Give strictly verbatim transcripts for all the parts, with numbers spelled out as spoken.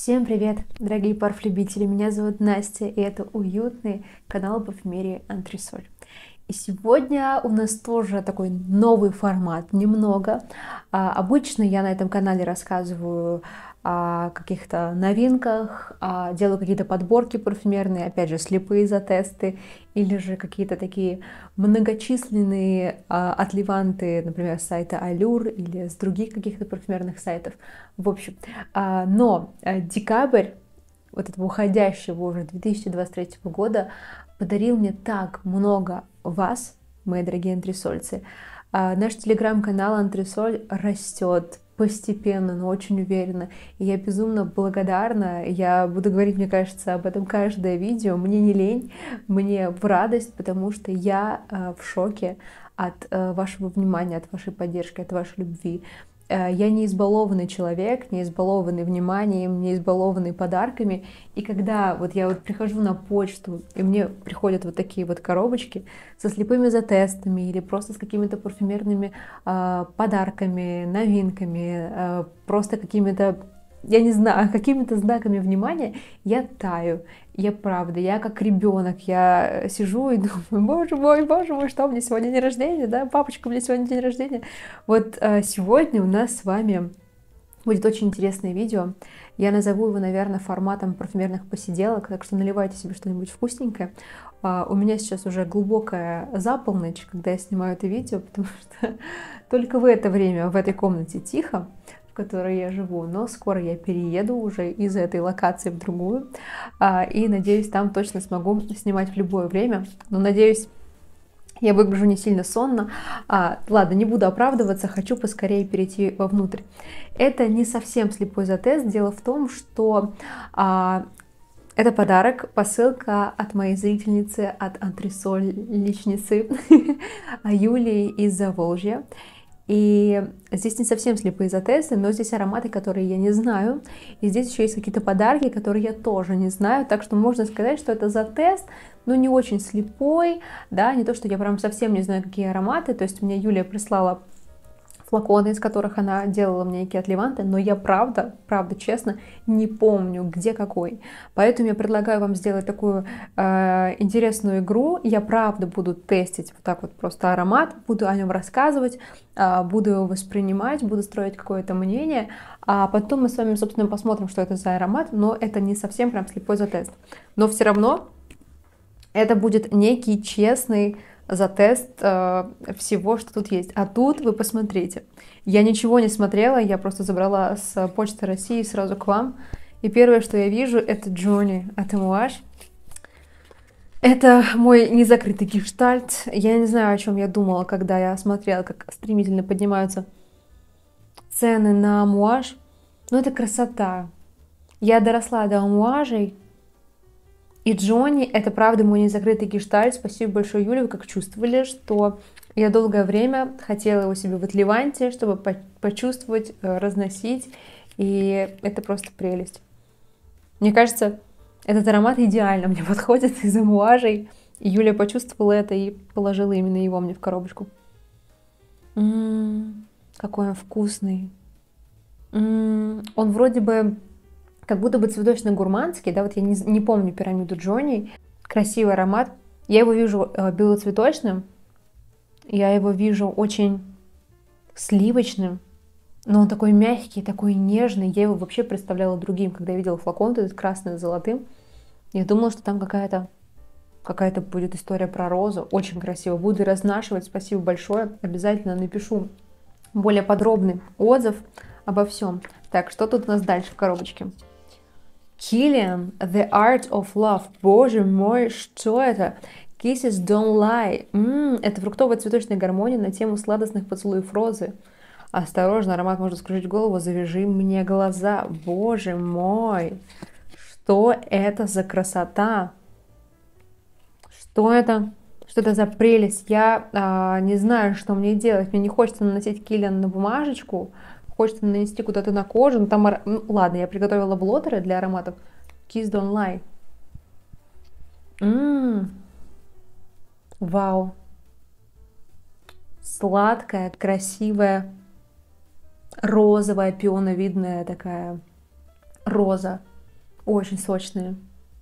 Всем привет, дорогие парфлюбители! Меня зовут Настя, и это уютный канал Парфюмерии Антресоль. И сегодня у нас тоже такой новый формат, немного. А, обычно я на этом канале рассказываю о каких-то новинках, а, делаю какие-то подборки парфюмерные, опять же, слепые затесты, или же какие-то такие многочисленные а, отливанты, например, с сайта Allure или с других каких-то парфюмерных сайтов. В общем, а, но а, декабрь вот этого уходящего уже две тысячи двадцать третьего года подарил мне так много вас, мои дорогие антресольцы. А, наш телеграм-канал Антресоль растет постепенно, но очень уверенно. И я безумно благодарна. Я буду говорить, мне кажется, об этом каждое видео. Мне не лень, мне в радость, потому что я а, в шоке от а, вашего внимания, от вашей поддержки, от вашей любви. Я не избалованный человек, не избалованный вниманием, не избалованный подарками. И когда вот я вот прихожу на почту, и мне приходят вот такие вот коробочки со слепыми затестами или просто с какими-то парфюмерными э, подарками, новинками, э, просто какими-то, я не знаю, какими-то знаками внимания, я таю. Я правда, я как ребенок, я сижу и думаю, боже мой, боже мой, что, мне сегодня день рождения, да, папочка, у меня сегодня день рождения. Вот а, сегодня у нас с вами будет очень интересное видео. Я назову его, наверное, форматом парфюмерных посиделок, так что наливайте себе что-нибудь вкусненькое. А, у меня сейчас уже глубокая заполночь, когда я снимаю это видео, потому что только в это время в этой комнате тихо, в которой я живу, но скоро я перееду уже из этой локации в другую, и надеюсь, там точно смогу снимать в любое время, но надеюсь, я выгляжу не сильно сонно. А, ладно, не буду оправдываться, хочу поскорее перейти вовнутрь. Это не совсем слепой затест, дело в том, что а, это подарок, посылка от моей зрительницы, от антресоль личницы Юлии из Заволжья. И здесь не совсем слепые затесты, но здесь ароматы, которые я не знаю. И здесь еще есть какие-то подарки, которые я тоже не знаю. Так что можно сказать, что это затест, но не очень слепой. Да, не то, что я прям совсем не знаю, какие ароматы. То есть мне Юлия прислала флаконы, из которых она делала мне некие отливанты, но я правда, правда, честно, не помню, где какой. Поэтому я предлагаю вам сделать такую э, интересную игру. Я правда буду тестить вот так вот просто аромат, буду о нем рассказывать, э, буду его воспринимать, буду строить какое-то мнение, а потом мы с вами, собственно, посмотрим, что это за аромат, но это не совсем прям слепой затест. Но все равно это будет некий честный затест э, всего, что тут есть. А тут вы посмотрите. Я ничего не смотрела, я просто забрала с Почты России сразу к вам. И первое, что я вижу, это Джонни от Амуаж. Это мой незакрытый гештальт. Я не знаю, о чем я думала, когда я смотрела, как стремительно поднимаются цены на Амуаж. Но это красота. Я доросла до Амуажей. И Джонни — это правда мой незакрытый гештальт. Спасибо большое, Юля, вы как чувствовали, что я долгое время хотела его себе в отливанте, чтобы почувствовать, разносить. И это просто прелесть. Мне кажется, этот аромат идеально мне подходит из амуажей. И Юля почувствовала это и положила именно его мне в коробочку. М-м, какой он вкусный. М-м, он вроде бы как будто бы цветочно-гурманский, да, вот я не, не помню пирамиду Джонни. Красивый аромат. Я его вижу э, белоцветочным, я его вижу очень сливочным, но он такой мягкий, такой нежный. Я его вообще представляла другим, когда я видела флакон этот красный с золотым. Я думала, что там какая-то какая-то будет история про розу. Очень красиво. Буду разнашивать. Спасибо большое. Обязательно напишу более подробный отзыв обо всем. Так, что тут у нас дальше в коробочке? Kilian, The Art of Love. Боже мой, что это? Kisses Don't Lie. М-м, это фруктовая цветочная гармония на тему сладостных поцелуев розы. Осторожно, аромат может скружить голову. Завяжи мне глаза. Боже мой, что это за красота? Что это? Что это за прелесть? Я а, не знаю, что мне делать. Мне не хочется наносить Kilian на бумажечку. Хочется нанести куда-то на кожу. Но там, ну, ладно, я приготовила блотеры для ароматов. Kiss Don't Lie. М-м-м. Вау. Сладкая, красивая, розовая, пионовидная такая роза. Очень сочные.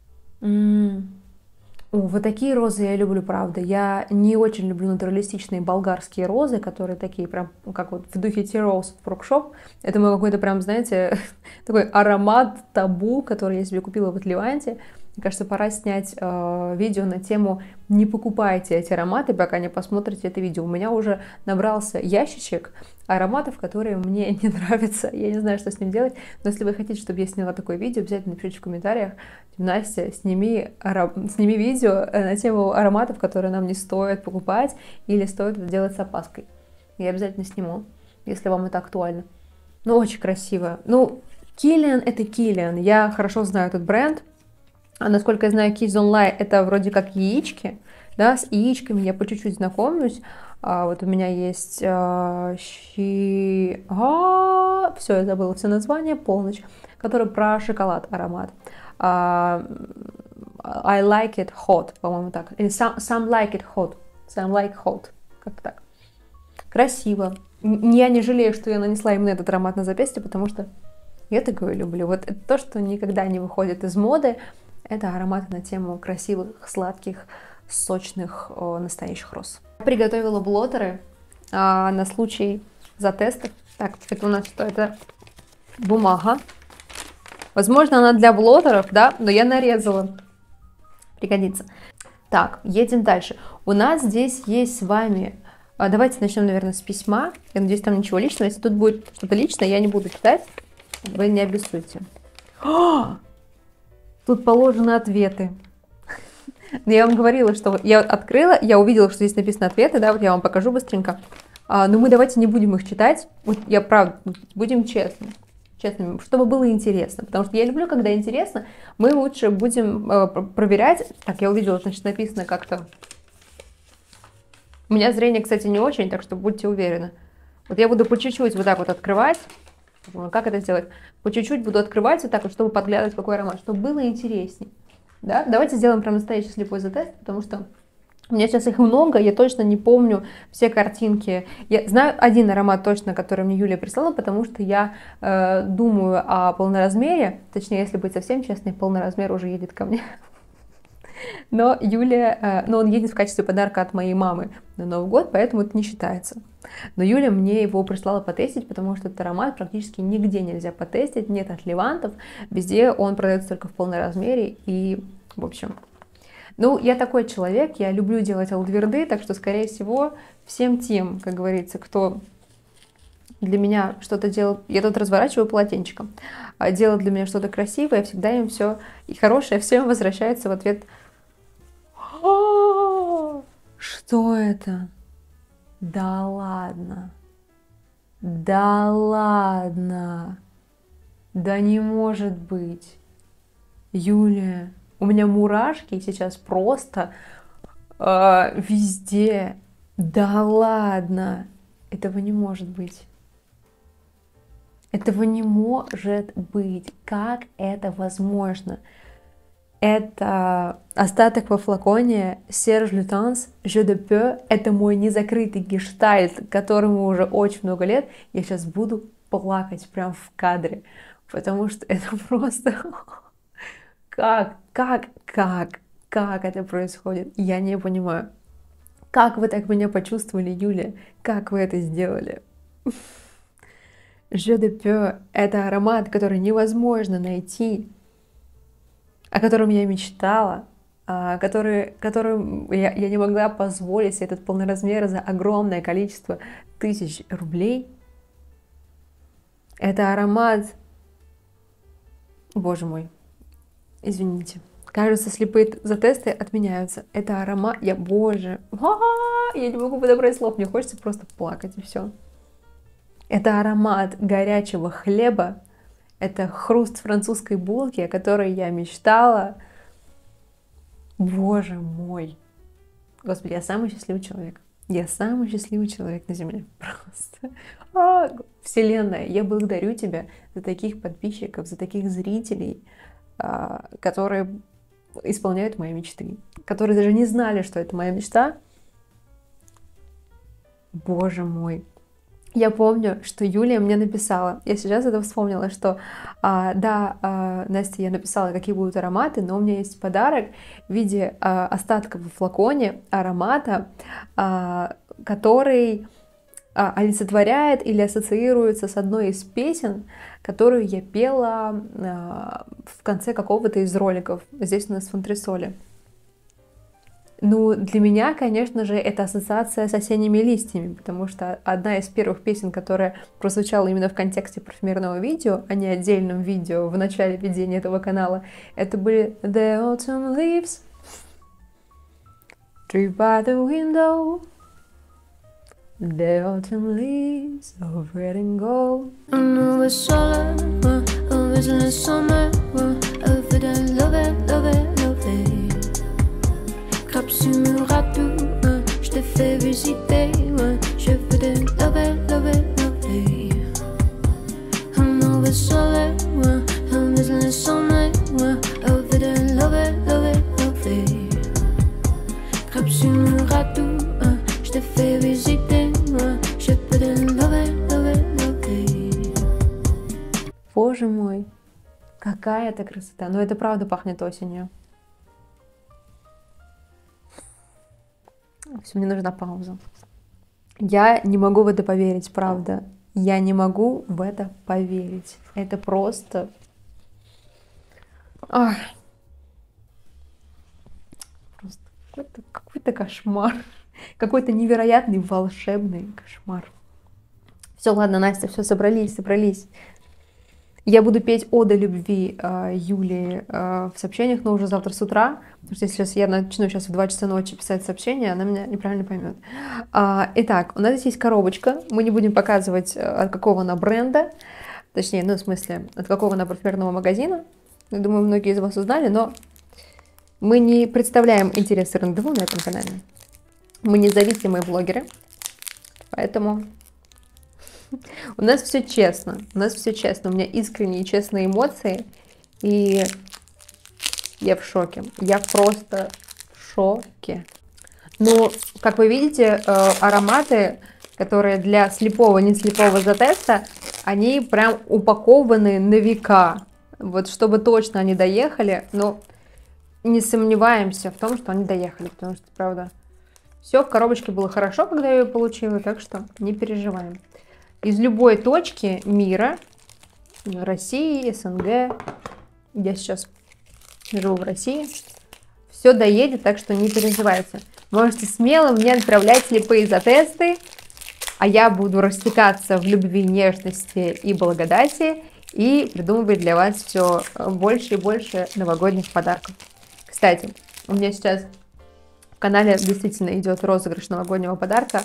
М. О, вот такие розы я люблю, правда. Я не очень люблю натуралистичные болгарские розы, которые такие прям, ну, как вот в духе Tea Rose Frog Shop. Это мой какой-то прям, знаете, такой аромат табу, который я себе купила в Ливанте. Мне кажется, пора снять э, видео на тему «Не покупайте эти ароматы, пока не посмотрите это видео». У меня уже набрался ящичек ароматов, которые мне не нравятся. Я не знаю, что с ним делать. Но если вы хотите, чтобы я сняла такое видео, обязательно напишите в комментариях: Настя, сними, аром... сними видео на тему ароматов, которые нам не стоит покупать или стоит это делать с опаской. Я обязательно сниму, если вам это актуально. Ну, очень красиво. Ну, Kilian — это Kilian. Я хорошо знаю этот бренд. А насколько я знаю, Kids Don't Lie — это вроде как яички. Да, с яичками я по чуть-чуть знакомлюсь. А, вот у меня есть а, щи... а, все, я забыла все название, полночь, который про шоколад аромат. А, I like it hot, по-моему, так. Или some, some like it hot. Some like hot. Как так. Красиво. Я не жалею, что я нанесла именно этот аромат на запястье, потому что я такое люблю. Вот это то, что никогда не выходит из моды. Это ароматы на тему красивых, сладких, сочных, о, настоящих роз. Я приготовила блоттеры а, на случай затестов. Так, это у нас что? Это бумага. Возможно, она для блоттеров, да, но я нарезала. Пригодится. Так, едем дальше. У нас здесь есть с вами... А, давайте начнем, наверное, с письма. Я надеюсь, там ничего личного. Если тут будет что-то личное, я не буду читать. Вы не обессудьте. О! Тут положены ответы. Я вам говорила, что я открыла, я увидела, что здесь написано ответы, да, вот я вам покажу быстренько. А, но мы давайте не будем их читать. Вот я правда, будем честны, честными, чтобы было интересно. Потому что я люблю, когда интересно. Мы лучше будем э, проверять. Так, я увидела, значит, написано как-то. У меня зрение, кстати, не очень, так что будьте уверены. Вот я буду по чуть-чуть вот так вот открывать. Как это сделать? По чуть-чуть буду открывать вот так вот, чтобы подглядывать, какой аромат, чтобы было интересней. Да? Давайте сделаем прям настоящий слепой затест, потому что у меня сейчас их много, я точно не помню все картинки. Я знаю один аромат точно, который мне Юлия прислала, потому что я э, думаю о полноразмере, точнее, если быть совсем честной, полноразмер уже едет ко мне. Но Юлия, э, но он едет в качестве подарка от моей мамы на Новый год, поэтому это не считается. Но Юля мне его прислала потестить, потому что этот аромат практически нигде нельзя потестить, нет от Левантов, везде он продается только в полном размере, и, в общем... Ну, я такой человек, я люблю делать алдверды, так что, скорее всего, всем тем, как говорится, кто для меня что-то делал, я тут разворачиваю полотенчиком, делал для меня что-то красивое, я всегда им все и хорошее, все им возвращается в ответ. Что это? Да ладно. Да ладно. Да не может быть. Юлия, у меня мурашки сейчас просто э, везде. Да ладно. Этого не может быть. Этого не может быть. Как это возможно? Это остаток во флаконе Serge Lutens Je de peu. Это мой незакрытый гештальт, которому уже очень много лет. Я сейчас буду плакать прям в кадре, потому что это просто... Как, как, как, как это происходит? Я не понимаю. Как вы так меня почувствовали, Юля? Как вы это сделали? Je de peu — это аромат, который невозможно найти, о котором я мечтала, который, которым я, я не могла позволить себе этот полный размер за огромное количество тысяч рублей. Это аромат... Боже мой, извините. Кажется, слепые затесты отменяются. Это аромат... Я, боже... А-а-а! Я не могу подобрать слов, мне хочется просто плакать, и все. Это аромат горячего хлеба. Это хруст французской булки, о которой я мечтала. Боже мой. Господи, я самый счастливый человек. Я самый счастливый человек на земле. Просто. А, Вселенная, я благодарю тебя за таких подписчиков, за таких зрителей, а, которые исполняют мои мечты. Которые даже не знали, что это моя мечта. Боже мой. Я помню, что Юлия мне написала, я сейчас это вспомнила, что а, да, а, Настя, я написала, какие будут ароматы, но у меня есть подарок в виде а, остатка в флаконе аромата, а, который а, олицетворяет или ассоциируется с одной из песен, которую я пела а, в конце какого-то из роликов здесь у нас в антресоле. Ну, для меня, конечно же, это ассоциация с осенними листьями, потому что одна из первых песен, которая прозвучала именно в контексте парфюмерного видео, а не отдельном видео в начале ведения этого канала, это были The Autumn Leaves, Tree by the Window, The Autumn Leaves of Red and Gold. Новое соло, увидели summer, увидели love it, love it, love it. Grappe sur mur à tout, je te fais visiter, je veux de love it, love it, love it. Un nouveau soleil, un nouveau sommeil, увидели love it, love it, love it. Grappe sur mur à tout, je te fais visiter, je veux de love it, love it, love it. Боже мой, какая это красота! Но это правда пахнет осенью. Все, мне нужна пауза. Я не могу в это поверить, правда. Я не могу в это поверить. Это просто... Ах. Просто какой-то, какой-то кошмар. Какой-то невероятный волшебный кошмар. Все, ладно, Настя, все, собрались, собрались. Я буду петь оды любви э, Юлии э, в сообщениях, но уже завтра с утра, потому что если сейчас я начну сейчас в два часа ночи писать сообщение, она меня неправильно поймет. А, итак, у нас здесь есть коробочка, мы не будем показывать, от какого она бренда, точнее, ну, в смысле, от какого она парфюмерного магазина. Я думаю, многие из вас узнали, но мы не представляем интересы рандеву на этом канале. Мы независимые блогеры, поэтому... У нас все честно, у нас все честно, у меня искренние честные эмоции, и я в шоке, я просто в шоке. Ну, как вы видите, ароматы, которые для слепого, не слепого затеста, они прям упакованы на века, вот чтобы точно они доехали, но не сомневаемся в том, что они доехали, потому что, правда, все в коробочке было хорошо, когда я ее получила, так что не переживаем. Из любой точки мира, России, СНГ, я сейчас живу в России, все доедет, так что не переживайте. Можете смело мне отправлять слепые затесты, а я буду растекаться в любви, нежности и благодати и придумывать для вас все больше и больше новогодних подарков. Кстати, у меня сейчас в канале действительно идет розыгрыш новогоднего подарка.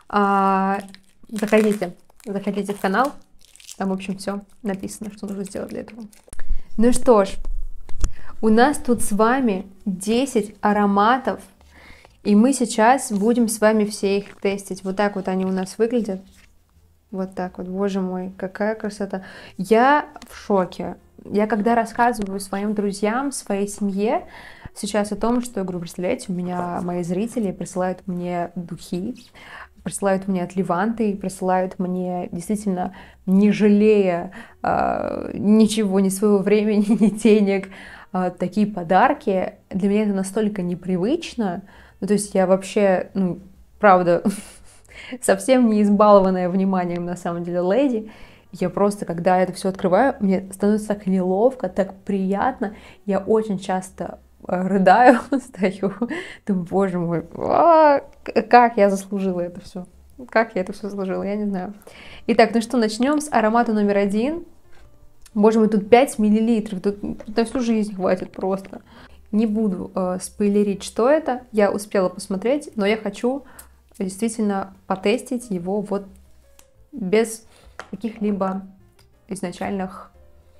Заходите. Заходите в канал, там, в общем, все написано, что нужно сделать для этого. Ну что ж, у нас тут с вами десять ароматов, и мы сейчас будем с вами все их тестить. Вот так вот они у нас выглядят. Вот так вот, боже мой, какая красота. Я в шоке. Я когда рассказываю своим друзьям, своей семье сейчас о том, что, я говорю, представляете, у меня мои зрители присылают мне духи, присылают мне от Леванты, присылают мне, действительно, не жалея э, ничего, ни своего времени, ни денег, э, такие подарки. Для меня это настолько непривычно. Ну, то есть я вообще, ну, правда, совсем не избалованная вниманием, на самом деле, леди. Я просто, когда это все открываю, мне становится так неловко, так приятно. Я очень часто рыдаю, стою, думаю, боже мой, а, как я заслужила это все, как я это все заслужила, я не знаю. Итак, ну что, начнем с аромата номер один. Боже мой, тут пять миллилитров, тут на всю жизнь хватит просто. Не буду э, спойлерить, что это, я успела посмотреть, но я хочу действительно потестить его вот без каких-либо изначальных...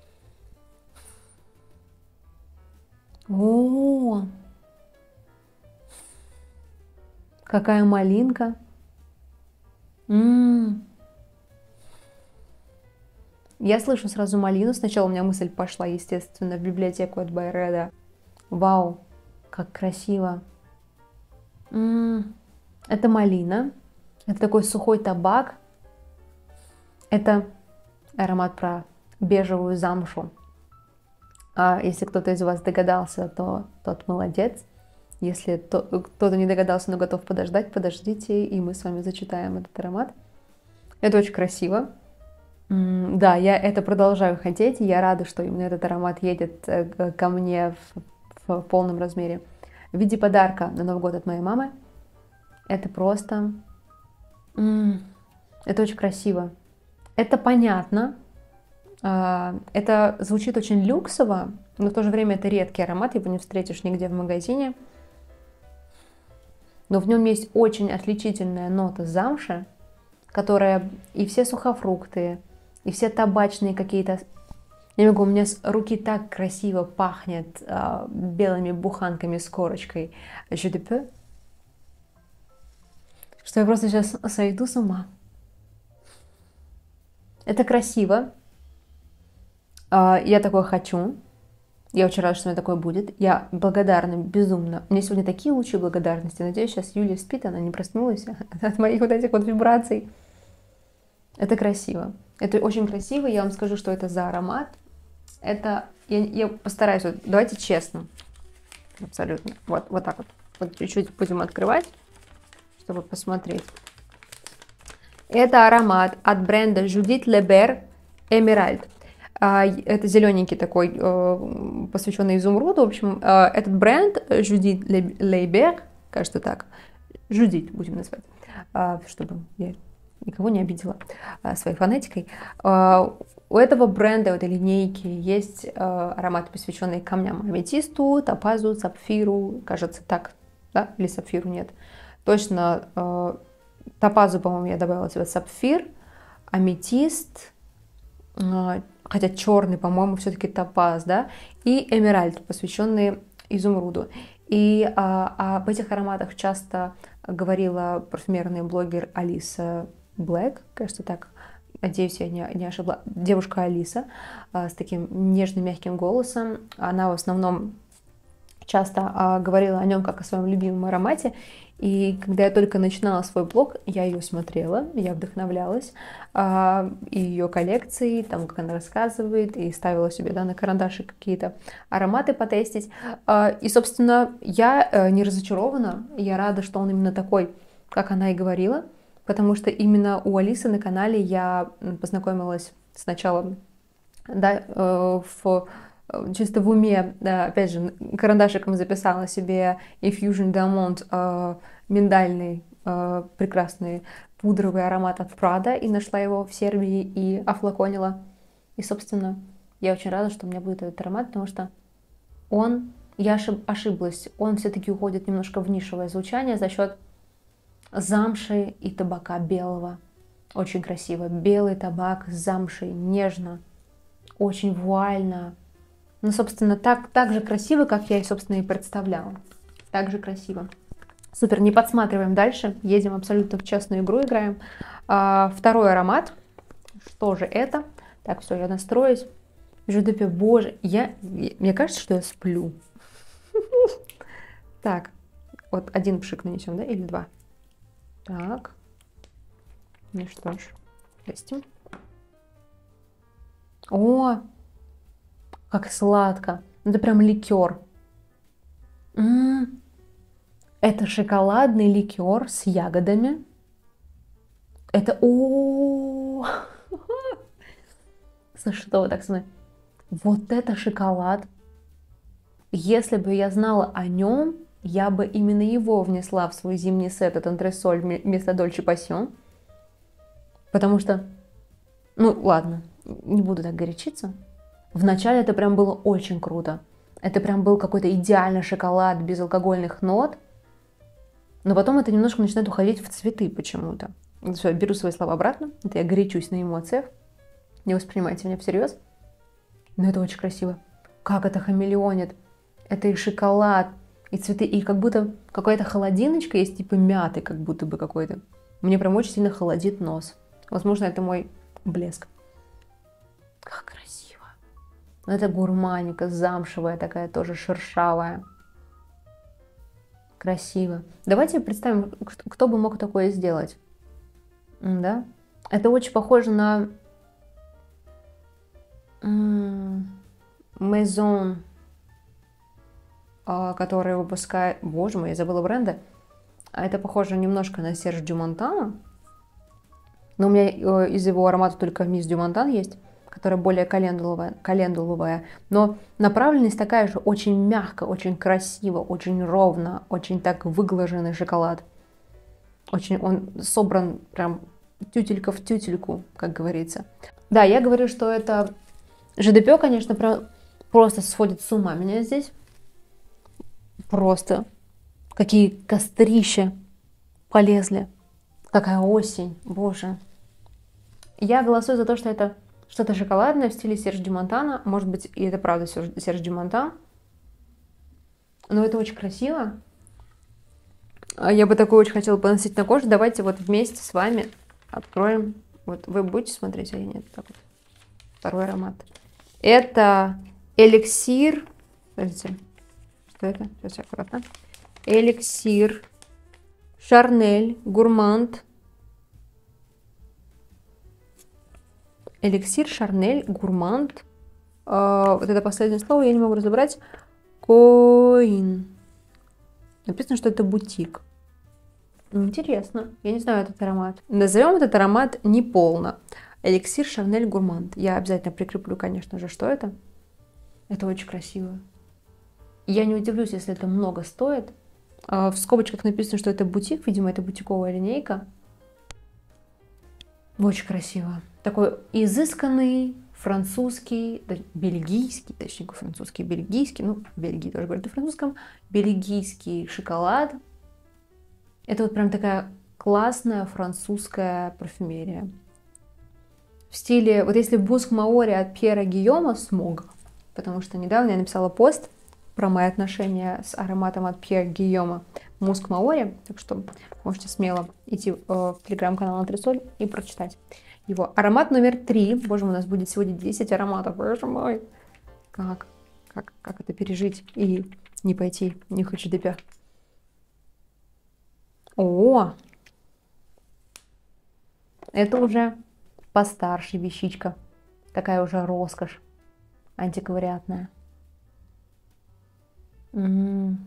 О, какая малинка. М-м. Я слышу сразу малину. Сначала у меня мысль пошла, естественно, в библиотеку от Байреда. Вау, как красиво. М-м. Это малина. Это такой сухой табак. Это аромат про бежевую замшу. А если кто-то из вас догадался, то тот молодец. Если то, кто-то не догадался, но готов подождать, подождите, и мы с вами зачитаем этот аромат. Это очень красиво. Да, я это продолжаю хотеть, и я рада, что именно этот аромат едет ко мне в, в полном размере. В виде подарка на Новый год от моей мамы. Это просто... Это очень красиво. Это понятно. Это звучит очень люксово, но в то же время это редкий аромат, его не встретишь нигде в магазине. Но в нем есть очень отличительная нота замши, которая и все сухофрукты, и все табачные какие-то... Я не могу, у меня с руки так красиво пахнет а, белыми буханками с корочкой Jus de Peu, что я просто сейчас сойду с ума. Это красиво. А, я такое хочу. Я очень рада, что у меня такое будет. Я благодарна безумно. У меня сегодня такие лучи благодарности. Надеюсь, сейчас Юлия спит, она не проснулась от моих вот этих вот вибраций. Это красиво. Это очень красиво. Я вам скажу, что это за аромат. Это... Я, я постараюсь... Вот, давайте честно. Абсолютно. Вот, вот так вот. Вот чуть-чуть будем открывать, чтобы посмотреть. Это аромат от бренда Judith Lebert Emerald. Это зелененький такой, посвященный изумруду. В общем, этот бренд Judith Lebert, кажется так, Judith будем назвать, чтобы я никого не обидела своей фонетикой. У этого бренда, у этой линейки есть ароматы, посвященные камням: аметисту, топазу, сапфиру, кажется так, да? Или сапфиру нет. Точно, топазу, по-моему, я добавила себе сапфир, аметист, хотя черный, по-моему, все-таки топаз, да, и эмеральд, посвященный изумруду. И а, об этих ароматах часто говорила парфюмерный блогер Алиса Блэк, кажется так, надеюсь, я не, не ошибла, девушка Алиса а, с таким нежным мягким голосом. Она в основном часто а, говорила о нем как о своем любимом аромате. И когда я только начинала свой блог, я ее смотрела, я вдохновлялась а, и ее коллекцией, там, как она рассказывает, и ставила себе, да, на карандаши какие-то ароматы потестить. А, и, собственно, я а, не разочарована, я рада, что он именно такой, как она и говорила, потому что именно у Алисы на канале я познакомилась сначала, да, э, в... чисто в уме, да, опять же, карандашиком записала себе Effusion Diamond, э, миндальный, э, прекрасный пудровый аромат от Prada, и нашла его в Сербии и офлаконила. И, собственно, я очень рада, что у меня будет этот аромат, потому что он, я ошиб, ошиблась, он все-таки уходит немножко в нишевое звучание за счет замши и табака белого. Очень красиво. Белый табак с замшей, нежно, очень вуально. Ну, собственно, так, так же красиво, как я и, собственно, и представляла. Так же красиво. Супер, не подсматриваем дальше. Едем абсолютно в честную игру, играем. А, второй аромат. Что же это? Так, все, я настроюсь. Jus de Peu, боже, я, мне кажется, что я сплю. Так, вот один пшик нанесем, да, или два? Так. Ну что ж, тестим. О! Как сладко. Это прям ликер. М-м-м. Это шоколадный ликер с ягодами. Это... О, слушай, что вы так смотрите? Вот это шоколад. Если бы я знала о нем, я бы именно его внесла в свой зимний сет от антресоль вместо Dolce Passion. Потому что... Ну, ладно, не буду так горячиться. Вначале это прям было очень круто. Это прям был какой-то идеальный шоколад без алкогольных нот. Но потом это немножко начинает уходить в цветы почему-то. Все, беру свои слова обратно. Это я горячусь на эмоциях. Не воспринимайте меня всерьез. Но это очень красиво. Как это хамелеонит. Это и шоколад, и цветы, и как будто какая-то холодиночка есть, типа мяты, как будто бы какой-то. Мне прям очень сильно холодит нос. Возможно, это мой блеск. Как красиво. Это гурманика, замшевая такая, тоже шершавая. Красиво. Давайте представим, кто бы мог такое сделать. Да? Это очень похоже на Maison, который выпускает... Боже мой, я забыла бренда. А это похоже немножко на Серж Дю Монтана. Но у меня из его аромата только Мисс Дю Монтан есть, которая более календуловая, календуловая. Но направленность такая же, очень мягко, очень красиво, очень ровно, очень так выглаженный шоколад. Очень он собран прям тютелька в тютельку, как говорится. Да, я говорю, что это ЖДП, конечно, прям просто сходит с ума меня здесь. Просто какие кострища полезли. Какая осень, боже. Я голосую за то, что это что-то шоколадное в стиле Серж Дю Монтана. Может быть, и это правда Серж Дю Монтан. Но это очень красиво. Я бы такое очень хотела поносить на кожу. Давайте вот вместе с вами откроем. Вот вы будете смотреть, а я нет. Так вот. Второй аромат. Это эликсир. Подождите. Что это? Сейчас аккуратно. Эликсир Шарнель Гурманд. Эликсир Шарнель Гурманд. А, вот это последнее слово я не могу разобрать. Коин. Написано, что это бутик. Интересно. Я не знаю этот аромат. Назовем этот аромат неполно. Эликсир Шарнель Гурманд. Я обязательно прикреплю, конечно же, что это. Это очень красиво. Я не удивлюсь, если это много стоит. В скобочках написано, что это бутик. Видимо, это бутиковая линейка. Очень красиво. Такой изысканный, французский, бельгийский, точнее, французский, бельгийский. Ну, в Бельгии тоже говорят на французском. Бельгийский шоколад. Это вот прям такая классная французская парфюмерия. В стиле, вот если Буск Маори от Пьера Гийома «Смог», потому что недавно я написала пост про мои отношения с ароматом от Пьера Гийома Муск Маори, так что можете смело идти в телеграм-канал Антресоль и прочитать его. Аромат номер три. Боже мой, у нас будет сегодня десять ароматов. Боже мой. Как? Как, как это пережить и не пойти нюхать ЖДП? О! Это уже постарше вещичка. Такая уже роскошь антиквариатная. М-м.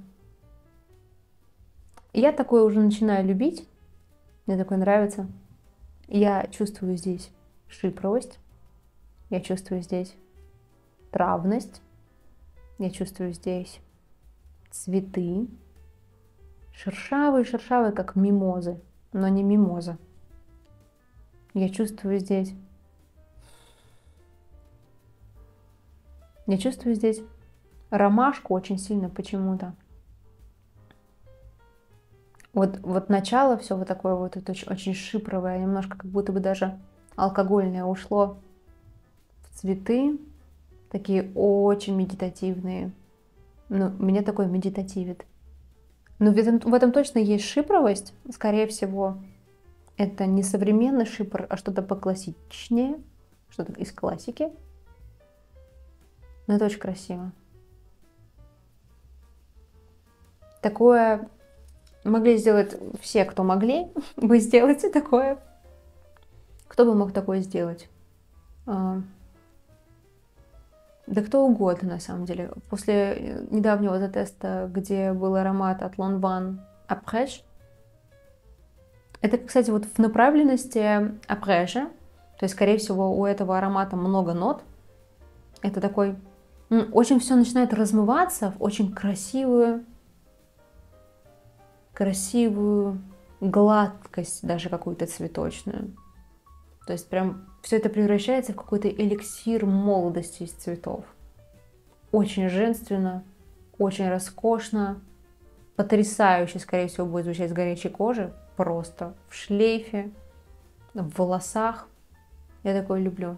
Я такое уже начинаю любить. Мне такое нравится. Я чувствую здесь шипровость. Я чувствую здесь травность. Я чувствую здесь цветы. Шершавые-шершавые, как мимозы. Но не мимоза. Я чувствую здесь... Я чувствую здесь ромашку очень сильно почему-то. Вот, вот начало все вот такое вот, это очень, очень шипровое, немножко как будто бы даже алкогольное ушло в цветы. Такие очень медитативные. Ну, меня такой медитативит. Но в этом, в этом точно есть шипровость. Скорее всего, это не современный шипр, а что-то поклассичнее, что-то из классики. Но это очень красиво. Такое могли сделать все, кто могли бы сделать такое. Кто бы мог такое сделать? А, да кто угодно, на самом деле. После недавнего затеста, где был аромат от Lanvin Après, это, кстати, вот в направленности Après, то есть, скорее всего, у этого аромата много нот. Это такой... Очень все начинает размываться в очень красивую, красивую гладкость, даже какую-то цветочную. То есть прям все это превращается в какой-то эликсир молодости из цветов. Очень женственно, очень роскошно, потрясающе, скорее всего, будет звучать с горячей кожи, просто в шлейфе, в волосах. Я такое люблю.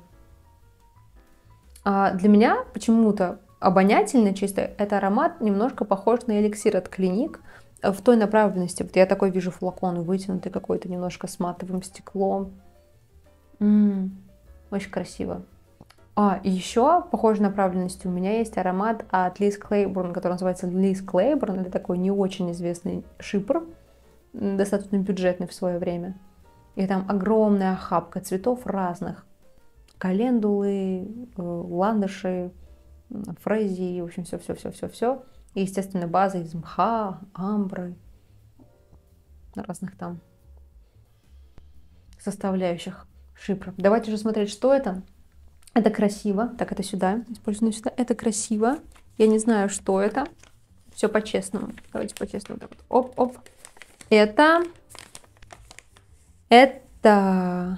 А для меня почему-то обонятельно чисто это аромат немножко похож на эликсир от Клиник в той направленности. Вот я такой вижу флакон вытянутый какой-то немножко с матовым стеклом. М-м, очень красиво. А, и еще похожей направленности у меня есть аромат от Liz Claiborne, который называется Liz Claiborne. Это такой не очень известный шипр, достаточно бюджетный в свое время. И там огромная охапка цветов разных. Календулы, ландыши, фрезии, в общем, все-все-все-все-все. И, естественно, база из мха, амбры, разных там составляющих шипра. Давайте же смотреть, что это. Это красиво. Так, это сюда. Используем сюда. Это красиво. Я не знаю, что это. Все по-честному. Давайте по-честному. Оп-оп. Это... Это...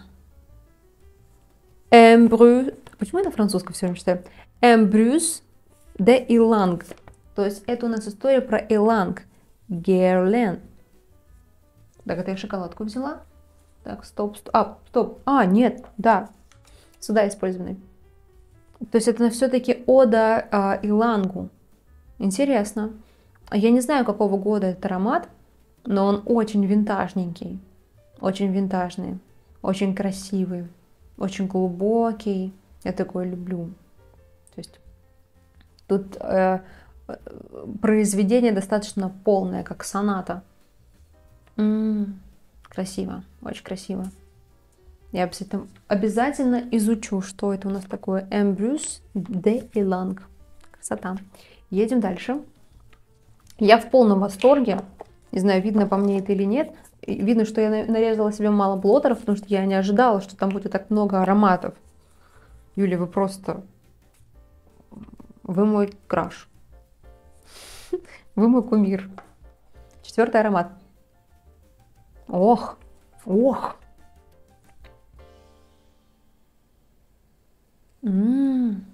Эмбрю... Почему я на французском все время читаю? Эмбрюс де Иланг. То есть это у нас история про Иланг. Герлен. Так, это я шоколадку взяла. Так, стоп, стоп. А, стоп. А, нет, да. Сюда использованный. То есть это все-таки ода а, Илангу. Интересно. Я не знаю, какого года этот аромат, но он очень винтажненький. Очень винтажный. Очень красивый. Очень глубокий. Я такое люблю. То есть тут э, произведение достаточно полное, как соната. М-м, красиво. Очень красиво. Я обязательно, обязательно изучу, что это у нас такое. Эмбрюс де Иланг. Красота. Едем дальше. Я в полном восторге. Не знаю, видно по мне это или нет. Видно, что я нарезала себе мало блотеров, потому что я не ожидала, что там будет так много ароматов. Юля, вы просто... Вы мой краш. Вы мой кумир. Четвертый аромат. Ох, ох. М-м-м.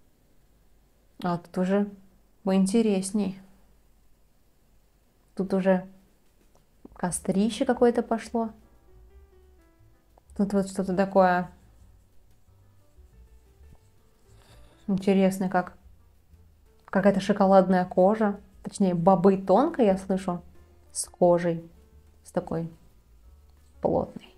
А тут уже поинтересней. Тут уже кострище какое-то пошло. Тут вот что-то такое интересное, как какая-то шоколадная кожа. Точнее, бобы тонко, я слышу, с кожей. С такой плотной.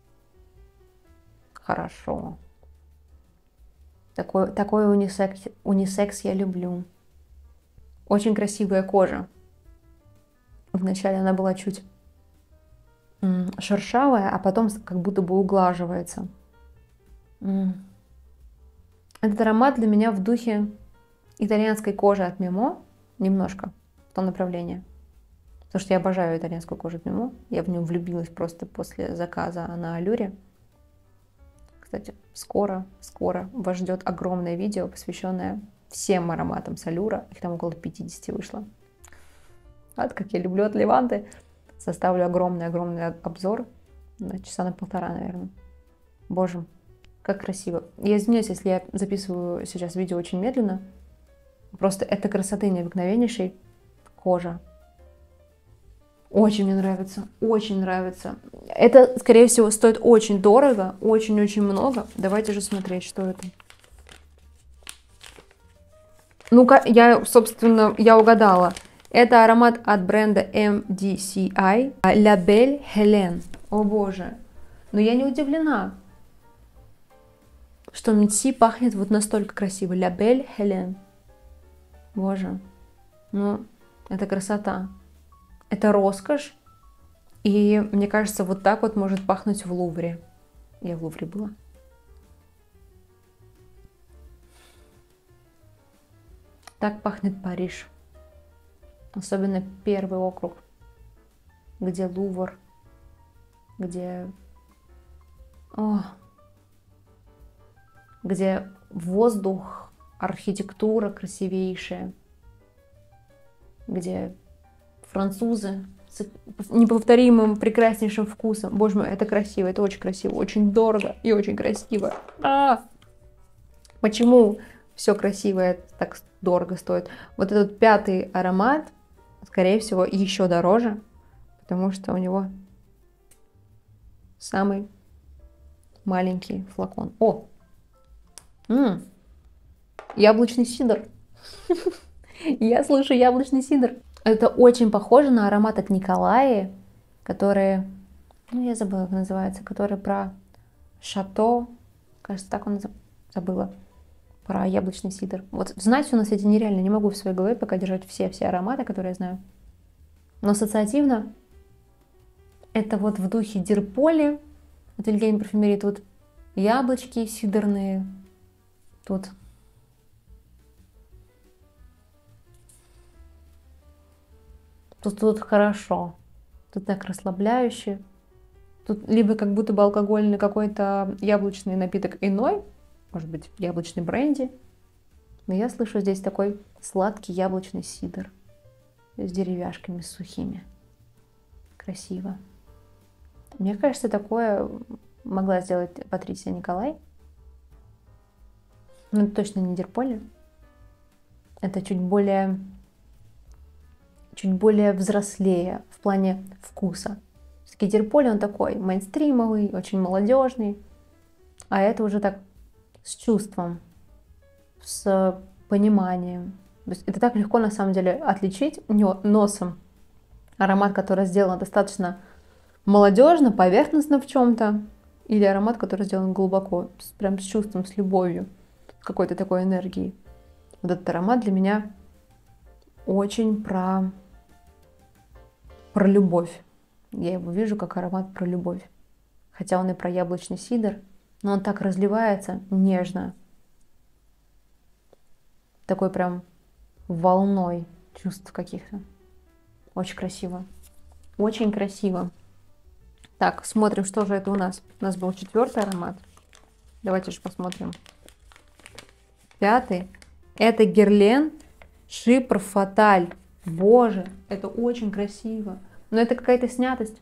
Хорошо. Такой, такой унисекс, унисекс я люблю. Очень красивая кожа. Вначале она была чуть м, шершавая, а потом как будто бы углаживается. М. Этот аромат для меня в духе итальянской кожи от Мимо. Немножко в том направлении. Потому что я обожаю итальянскую кожу от Мимо. Я в нее влюбилась просто после заказа на Алюре. Кстати, скоро, скоро вас ждет огромное видео, посвященное всем ароматам с Алюра. Их там около пятидесяти вышло. Вот как я люблю от Леванты. Составлю огромный-огромный обзор. На часа на полтора, наверное. Боже, как красиво. Я извиняюсь, если я записываю сейчас видео очень медленно. Просто это красоты необыкновеннейшей. Кожа. Очень мне нравится. Очень нравится. Это, скорее всего, стоит очень дорого. Очень-очень много. Давайте же смотреть, что это. Ну-ка, я, собственно, я угадала. Это аромат от бренда эм ди си ай La Belle Hélène. О боже. Но я не удивлена, что эм ди си пахнет вот настолько красиво. La Belle Hélène. Боже. Ну, это красота. Это роскошь. И мне кажется, вот так вот может пахнуть в Лувре. Я в Лувре была. Так пахнет Париж. Особенно первый округ, где Лувр, где, о, где воздух, архитектура красивейшая, где французы с неповторимым, прекраснейшим вкусом. Боже мой, это красиво, это очень красиво, очень дорого и очень красиво. А! Почему все красивое так дорого стоит? Вот этот пятый аромат, скорее всего, еще дороже, потому что у него самый маленький флакон. О! М-м, яблочный сидр. Я слышу яблочный сидр. Это очень похоже на аромат от Николаи, который, ну я забыла, как называется, который про шато, кажется, так он забыла, про яблочный сидр. Вот знать все на свете нереально, не могу в своей голове пока держать все-все ароматы, которые я знаю. Но ассоциативно это вот в духе Дирполи, от Вильгельм парфюмерии. Тут яблочки сидорные. Тут Тут, тут хорошо. Тут так расслабляюще. Тут либо как будто бы алкогольный какой-то яблочный напиток иной, может быть, яблочный бренди. Но я слышу здесь такой сладкий яблочный сидр с деревяшками сухими. Красиво. Мне кажется, такое могла сделать Патрисия Николай. Но это точно не Дирполи. Это чуть более, чуть более взрослее в плане вкуса. Все-таки Дирполи, он такой мейнстримовый, очень молодежный. А это уже так с чувством, с пониманием. То есть это так легко на самом деле отличить носом аромат, который сделан достаточно молодежно, поверхностно в чем-то, или аромат, который сделан глубоко, прям с чувством, с любовью, с какой-то такой энергией. Вот этот аромат для меня очень про, про любовь. Я его вижу как аромат про любовь. Хотя он и про яблочный сидр, но он так разливается нежно. Такой прям волной чувств каких-то. Очень красиво. Очень красиво. Так, смотрим, что же это у нас. У нас был четвертый аромат. Давайте же посмотрим. Пятый. Это Герлен Шипр Фаталь. Боже, это очень красиво. Но это какая-то снятость.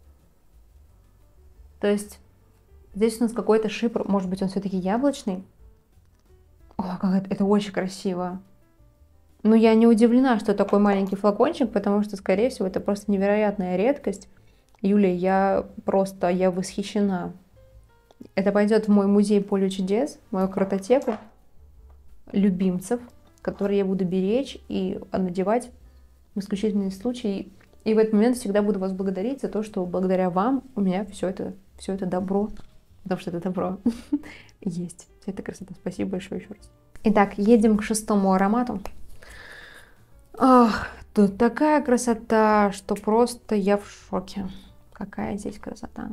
То есть здесь у нас какой-то шипр. Может быть, он все-таки яблочный? О, как это, это очень красиво. Но я не удивлена, что такой маленький флакончик, потому что, скорее всего, это просто невероятная редкость. Юлия, я просто, я восхищена. Это пойдет в мой музей поле чудес, в мою картотеку любимцев, которые я буду беречь и надевать в исключительные случаи. И в этот момент всегда буду вас благодарить за то, что благодаря вам у меня все это, все это добро, потому что это добро есть. Вся эта красота. Спасибо большое еще раз. Итак, едем к шестому аромату. Ах, тут такая красота, что просто я в шоке. Какая здесь красота.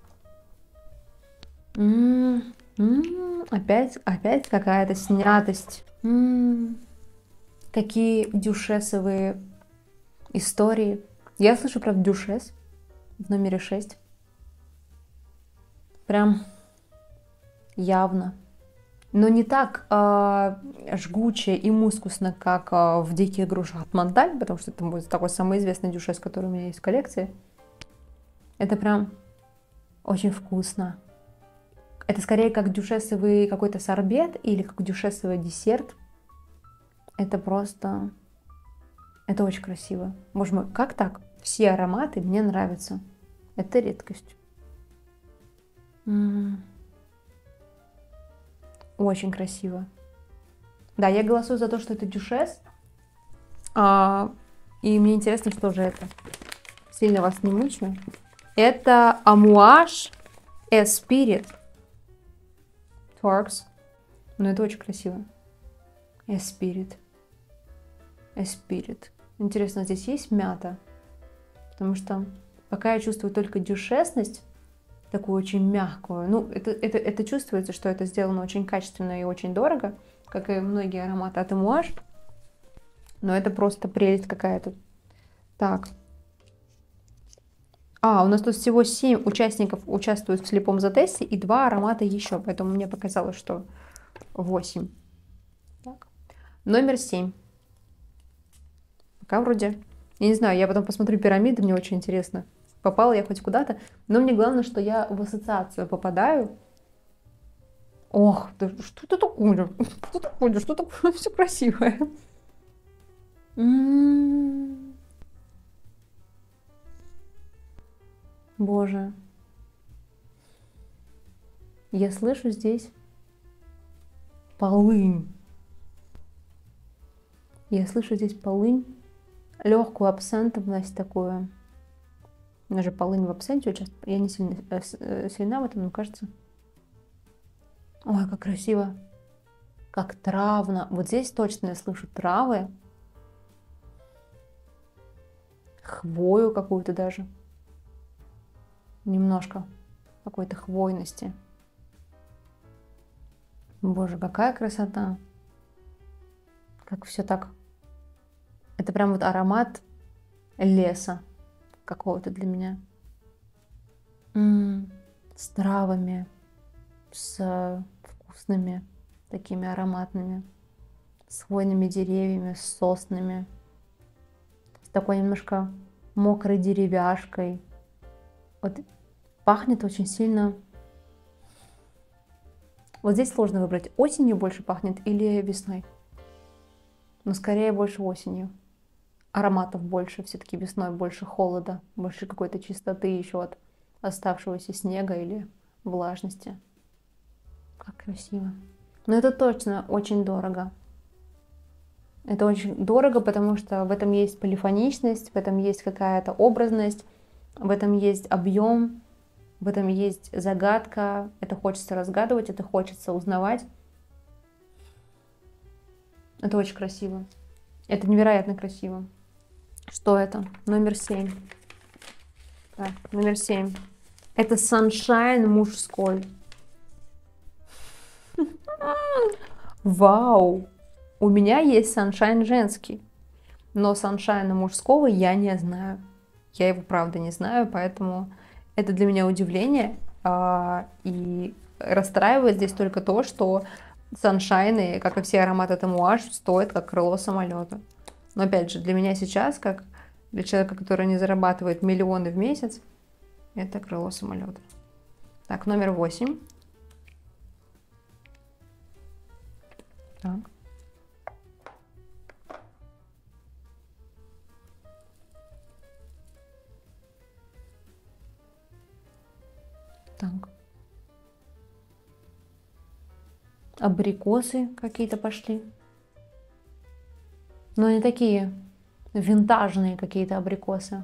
М-м-м, опять, опять какая-то снятость. М-м, какие дюшесовые истории. Я слышу про дюшес в номере шесть. Прям явно. Но не так э, жгуче и мускусно, как э, в «Диких грушах» от Монталь, потому что это будет такой самый известный дюшес, который у меня есть в коллекции. Это прям очень вкусно. Это скорее как дюшесовый какой-то сорбет или как дюшесовый десерт. Это просто... Это очень красиво. Боже мой, как так? Все ароматы мне нравятся. Это редкость. М-м-м. Очень красиво. Да, я голосую за то, что это дюшес. А, и мне интересно, что же это. Сильно вас не мучаю. Это Amouage Esprit Torx. Ну, это очень красиво. Esprit. Esprit. Интересно, здесь есть мята? Потому что пока я чувствую только дюшесность, такую очень мягкую. Ну, это, это, это чувствуется, что это сделано очень качественно и очень дорого, как и многие ароматы от Amouage. Но это просто прелесть какая-то. Так. А, у нас тут всего семь участников участвуют в слепом затесте и два аромата еще, поэтому мне показалось, что восемь. Так. Номер семь. Пока вроде... Я не знаю, я потом посмотрю пирамиды, мне очень интересно. Попала я хоть куда-то. Но мне главное, что я в ассоциацию попадаю. Ох, да что это такое? Что такое? Что такое? Все красивое. М-м-м. Боже. Я слышу здесь полынь. Я слышу здесь полынь. Легкую абсентовность такую. У нас же полынь в абсенте сейчас. Я не сильно, э, сильна в этом, но кажется. Ой, как красиво. Как травно. Вот здесь точно я слышу травы. Хвою какую-то даже. Немножко. какой-то хвойности. Боже, какая красота! Как все так... Это прям вот аромат леса какого-то для меня. М-м, с травами, с вкусными, такими ароматными, с хвойными деревьями, с соснами, с такой немножко мокрой деревяшкой. Вот пахнет очень сильно. Вот здесь сложно выбрать, осенью больше пахнет или весной. Но скорее больше осенью. Ароматов больше, все-таки весной больше холода, больше какой-то чистоты еще от оставшегося снега или влажности. Как красиво. Но это точно очень дорого. Это очень дорого, потому что в этом есть полифоничность, в этом есть какая-то образность, в этом есть объем, в этом есть загадка. Это хочется разгадывать, это хочется узнавать. Это очень красиво. Это невероятно красиво. Что это? Номер семь. Так, номер семь. Это Sunshine мужской. Вау! У меня есть Sunshine женский. Но Sunshine мужского я не знаю. Я его правда не знаю, поэтому это для меня удивление. А, и расстраивает здесь только то, что Sunshine, как и все ароматы Тамуаж, стоят как крыло самолета. Но опять же, для меня сейчас, как для человека, который не зарабатывает миллионы в месяц, это крыло самолета. Так, номер восемь. Так. Так. Абрикосы какие-то пошли. Но они такие винтажные какие-то абрикосы.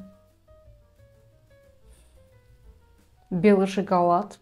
Белый шоколад.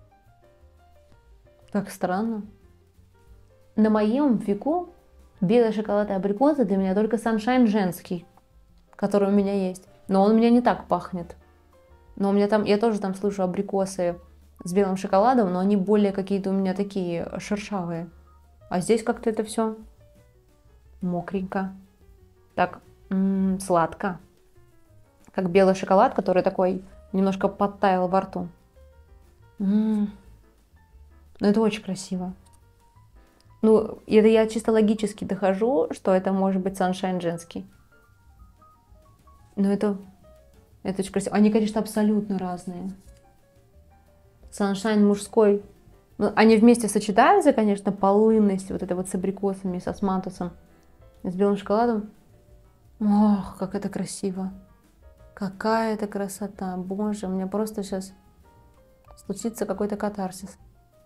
Так странно. На моем веку белый шоколад и абрикосы для меня только Sunshine женский, который у меня есть. Но он у меня не так пахнет. Но у меня там, я тоже там слышу абрикосы с белым шоколадом, но они более какие-то у меня такие шершавые. А здесь как-то это все мокренько. Так, м-м, сладко. Как белый шоколад, который такой немножко подтаял во рту. М-м. Но это очень красиво. Ну, это я чисто логически дохожу, что это может быть Sunshine женский. Но это, это очень красиво. Они, конечно, абсолютно разные. Sunshine мужской. Ну, они вместе сочетаются, конечно, полынность вот это вот с абрикосами, с османтусом, с белым шоколадом. Ох, как это красиво. Какая это красота. Боже, у меня просто сейчас случится какой-то катарсис.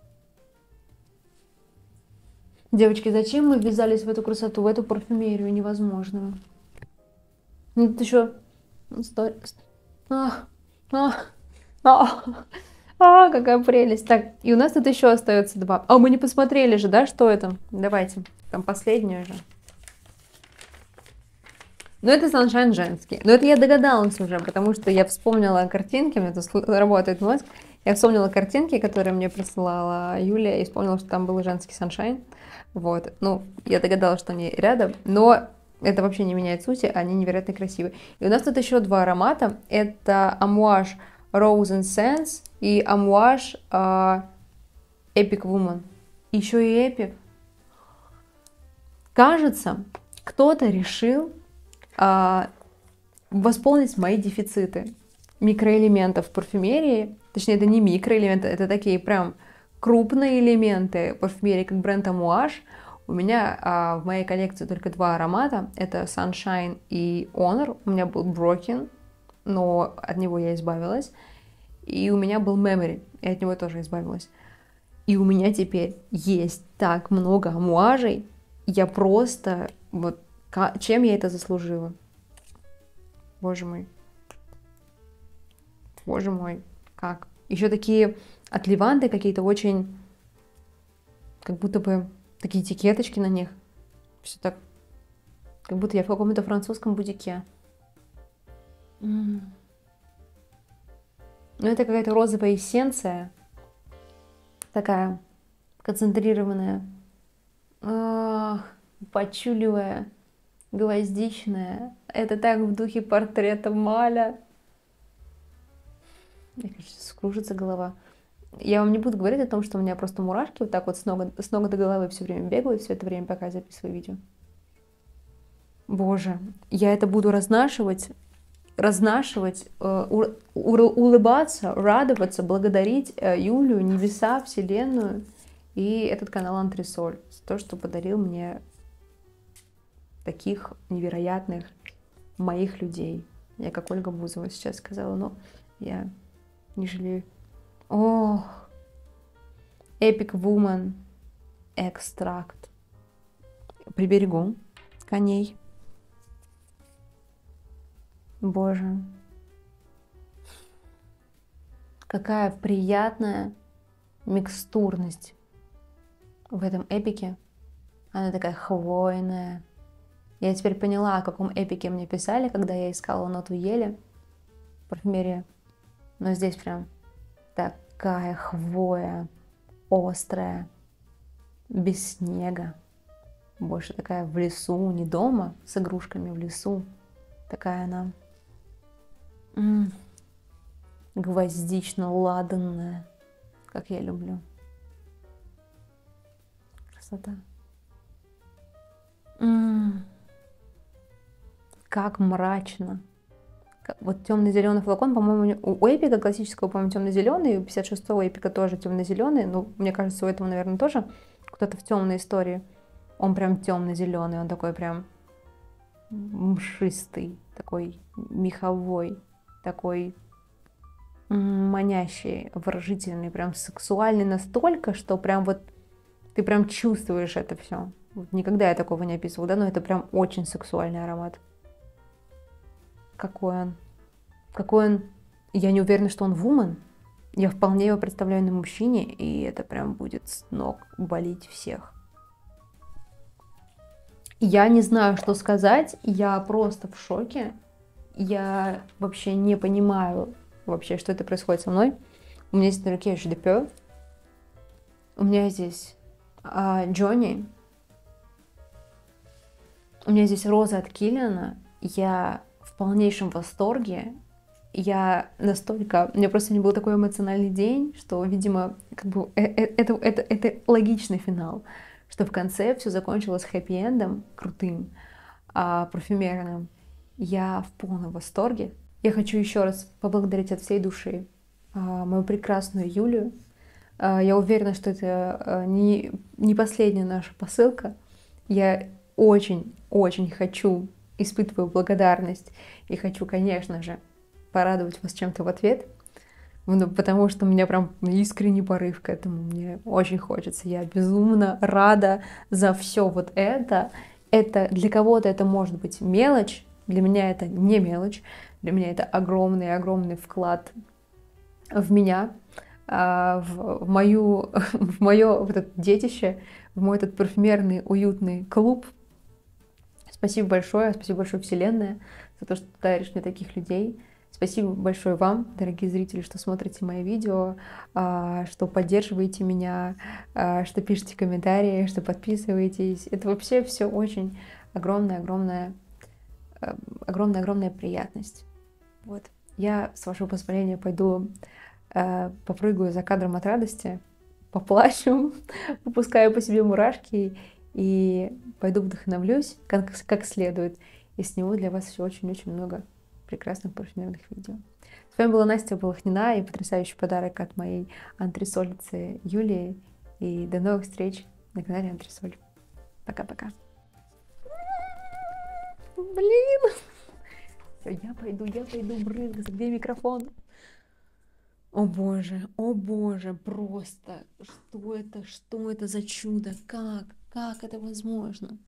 Девочки, зачем мы ввязались в эту красоту, в эту парфюмерию невозможную? Ну, тут еще... Стой. А, а, а, а, какая прелесть. Так, и у нас тут еще остается два. А, мы не посмотрели же, да, что это? Давайте, там последнюю же. Ну, это Sunshine женский. Но это я догадалась уже, потому что я вспомнила картинки, у меня тут работает мозг. Я вспомнила картинки, которые мне присылала Юлия, и вспомнила, что там был женский Sunshine. Вот. Ну, я догадалась, что они рядом, но это вообще не меняет сути, они невероятно красивые. И у нас тут еще два аромата. Это Amouage Rose and Sense и Amouage uh, Epic Woman. Еще и Epic. Кажется, кто-то решил uh, восполнить мои дефициты микроэлементов в парфюмерии. Точнее, это не микроэлементы, это такие прям крупные элементы парфюмерии, как бренд Amouage. У меня а, в моей коллекции только два аромата. Это Sunshine и Honor. У меня был Broken, но от него я избавилась. И у меня был Memory, и от него тоже избавилась. И у меня теперь есть так много амуажей. Я просто... Вот чем я это заслужила? Боже мой. Боже мой. Как? Еще такие от Леванты какие-то очень... Как будто бы... Такие этикеточки на них. Все так, как будто я в каком-то французском бутике. М-м. Но это какая-то розовая эссенция, такая концентрированная, ах, почуливая, гвоздичная. Это так в духе портрета Маля. Мне кажется, скружится голова. Я вам не буду говорить о том, что у меня просто мурашки вот так вот с ног, с ног до головы все время бегают, все это время, пока я записываю видео. Боже, я это буду разнашивать, разнашивать, э, у, у, улыбаться, радоваться, благодарить э, Юлю, небеса, вселенную и этот канал Антресоль за то, что подарил мне таких невероятных моих людей. Я как Ольга Бузова сейчас сказала, но я не жалею. Ох, Epic Woman экстракт. Приберегу коней. Боже, какая приятная микстурность в этом эпике. Она такая хвойная. Я теперь поняла, о каком эпике мне писали, когда я искала ноту ели в парфюмерии. Но здесь прям такая хвоя, острая, без снега. Больше такая в лесу, не дома, с игрушками в лесу. Такая она м-м, гвоздично-ладанная, как я люблю. Красота. М-м, как мрачно. Вот темно-зеленый флакон, по-моему, у эпика классического, по-моему, темно-зеленый, у пятьдесят шестого эпика тоже темно-зеленый. Ну, мне кажется, у этого, наверное, тоже кто-то в темной истории. Он прям темно-зеленый, он такой прям мшистый, такой меховой, такой манящий, выражительный, прям сексуальный настолько, что прям вот ты прям чувствуешь это все. Вот никогда я такого не описывала, да, но это прям очень сексуальный аромат. Какой он? Какой он? Я не уверена, что он вумен. Я вполне его представляю на мужчине, и это прям будет с ног болеть всех. Я не знаю, что сказать. Я просто в шоке. Я вообще не понимаю вообще, что это происходит со мной. У меня здесь на руке Eau de Peu. У меня здесь а, Джонни. У меня здесь роза от Киллиана. Я в полнейшем восторге. Я настолько... У меня просто не был такой эмоциональный день, что, видимо, как бы это, это, это логичный финал. Что в конце все закончилось хэппи-эндом крутым, а, парфюмерным. Я в полном восторге. Я хочу еще раз поблагодарить от всей души а, мою прекрасную Юлию. А, я уверена, что это а, не, не последняя наша посылка. Я очень-очень хочу, испытываю благодарность и хочу, конечно же, порадовать вас чем-то в ответ. Ну, потому что у меня прям искренний порыв к этому. Мне очень хочется. Я безумно рада за все вот это. Это для кого-то это может быть мелочь. Для меня это не мелочь. Для меня это огромный-огромный вклад в меня, в мою, в мое вот это детище, в мой этот парфюмерный уютный клуб. Спасибо большое. Спасибо большое, Вселенная, за то, что ты даришь мне таких людей. Спасибо большое вам, дорогие зрители, что смотрите мои видео, что поддерживаете меня, что пишете комментарии, что подписываетесь. Это вообще все очень огромная-огромная, огромная-огромная приятность. Вот. Я, с вашего позволения, пойду попрыгаю за кадром от радости, поплачу, попускаю по себе мурашки и пойду вдохновлюсь как, как следует. И сниму для вас еще очень-очень много прекрасных парфюмерных видео. С вами была Настя Балахнина и потрясающий подарок от моей антресольницы Юлии. И до новых встреч на канале Антресоль. Пока-пока. Блин! Все, я пойду, я пойду брызгаться. Где микрофон? О боже, о боже, просто. Что это, что это за чудо? Как? Как это возможно?